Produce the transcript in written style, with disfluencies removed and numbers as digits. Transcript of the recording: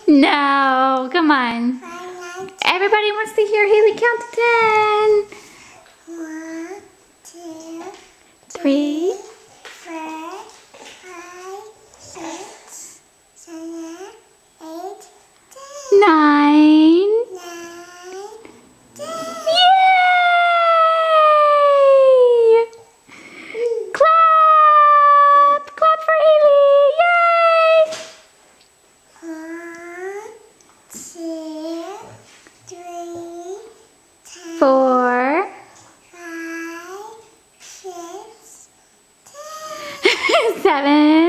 No, come on. Everybody wants to hear Haley count to 10. 1, 2, 3, 4, 5, 6, 7, 8, 10. 9. 9, 10. Yay! Clap! Clap for Haley! Yay! 1, 2, 3, 4, 5, 6, 7.